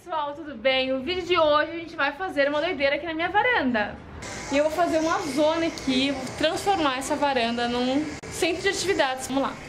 pessoal, tudo bem? O vídeo de hoje a gente vai fazer uma doideira aqui na minha varanda. E eu vou fazer uma zona aqui, vou transformar essa varanda num centro de atividades. Vamos lá.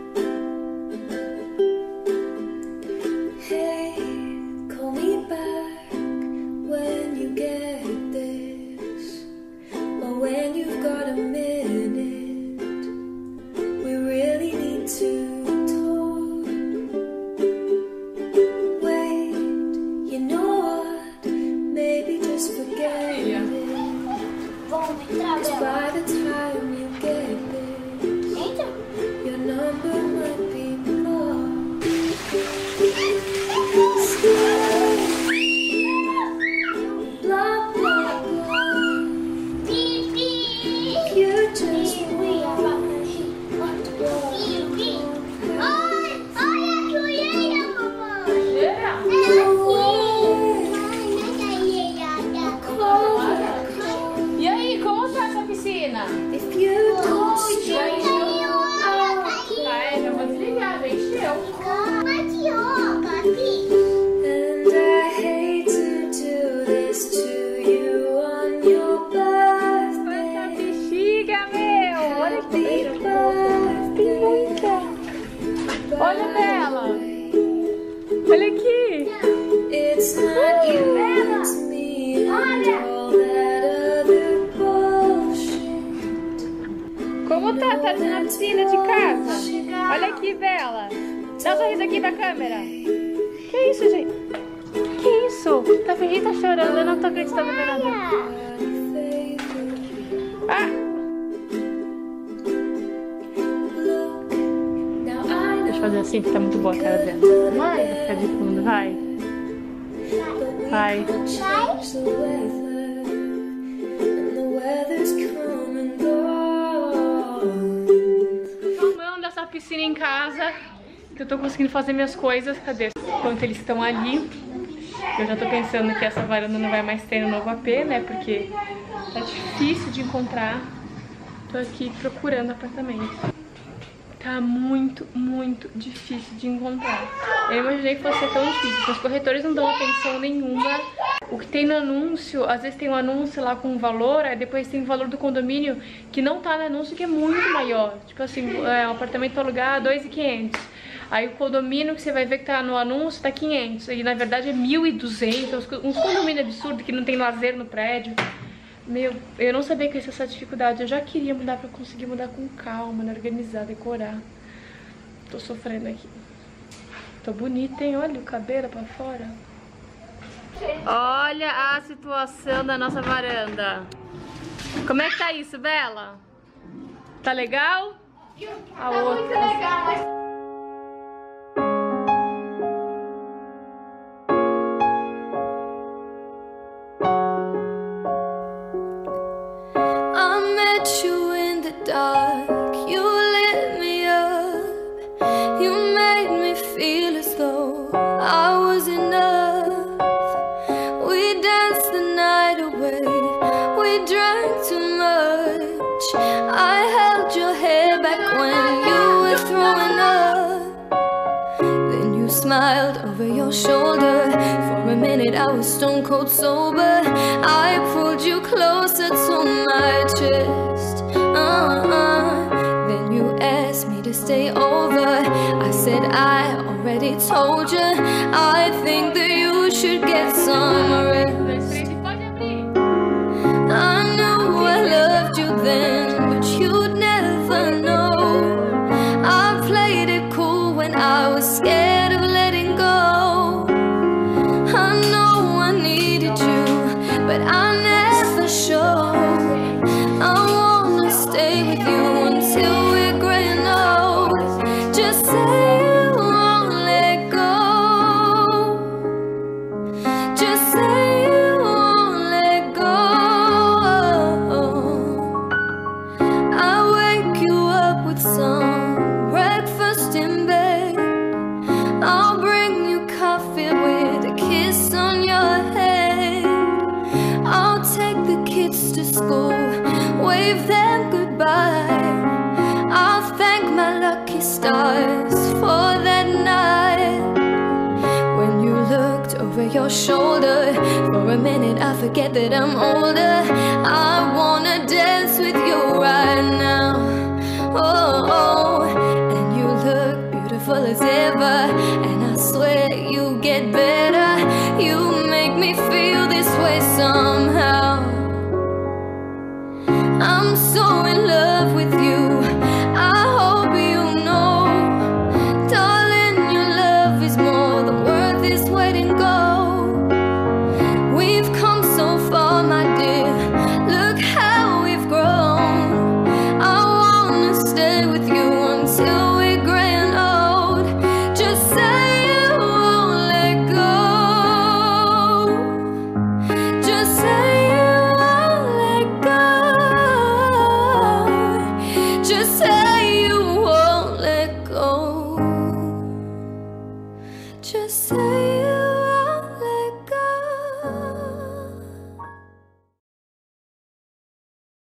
Olha Bela! Olha aqui! Bela! Olha! Como tá? Tá na piscina de casa? Olha aqui, Bela! Dá um sorriso aqui pra câmera! Que isso, gente? Que isso? Tá feliz? Tá chorando? Eu não tô acreditando em nada! Ah! Fazer assim, porque tá muito boa a cara dela. Vai, ficar de fundo, vai. Vai. Tô amando essa piscina em casa, que eu tô conseguindo fazer minhas coisas. Cadê? Enquanto eles estão ali, eu já tô pensando que essa varanda não vai mais ter no novo AP, né? Porque tá difícil de encontrar. Tô aqui procurando apartamento. Tá muito, muito difícil de encontrar. Eu imaginei que fosse tão difícil. Os corretores não dão atenção nenhuma. O que tem no anúncio, às vezes tem um anúncio lá com um valor, aí depois tem o valor do condomínio que não tá no anúncio, que é muito maior. Tipo assim, um apartamento pra alugar, 2.500. Aí o condomínio que você vai ver que tá no anúncio tá 500. E na verdade é 1.200. Uns condomínios absurdos que não tem lazer no prédio. Meu, eu não sabia que ia ser essa dificuldade. Eu já queria mudar pra conseguir mudar com calma, né? Organizar, decorar. Tô sofrendo aqui. Tô bonita, hein? Olha o cabelo pra fora. Olha a situação da nossa varanda. Como é que tá isso, Bela? Tá legal? A outra. Muito legal, mas... dark, you lit me up. You made me feel as though I was enough. We danced the night away, we drank too much. I held your hair back when you were throwing up. Then you smiled over your shoulder. For a minute I was stone cold sober. I pulled you closer to my chest. Then you asked me to stay over. I said I already told you. I think that you should get some rest. I knew I loved you then, but you'd never know. I played it cool when I was scared of letting go. I know I needed you, but I never showed. Stay with you until we're gray and old. Just say you won't let go. Just say you won't let go. I wake you up with some breakfast in bed. I'll bring you coffee with a kiss on your head. I'll take the kids to school, wave them goodbye. I'll thank my lucky stars for that night when you looked over your shoulder. For a minute I forget that I'm older. I wanna dance with you right now. Oh, and you look beautiful as ever, and I swear you get better. You make me feel this way some